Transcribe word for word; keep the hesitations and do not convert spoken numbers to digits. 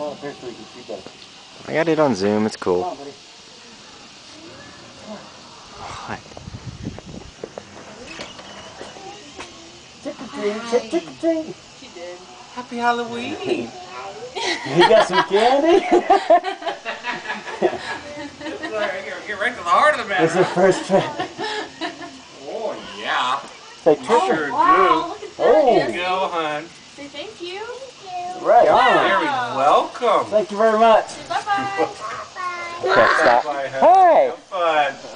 Come on up here so we can see better. I got it on Zoom. It's cool. Come on, buddy. What? Trick or treat, trick, trick or treat. She did. Happy Halloween! You got some candy? Get right to the heart of the matter. It's the first trick. Oh, yeah. Say trick. Oh, sure Wow, look at that. Oh. There you go, hon. Say thank you. Right Very on. welcome. Thank you very much. Bye-bye. Okay, stop. Bye, hon. Hey! Have fun.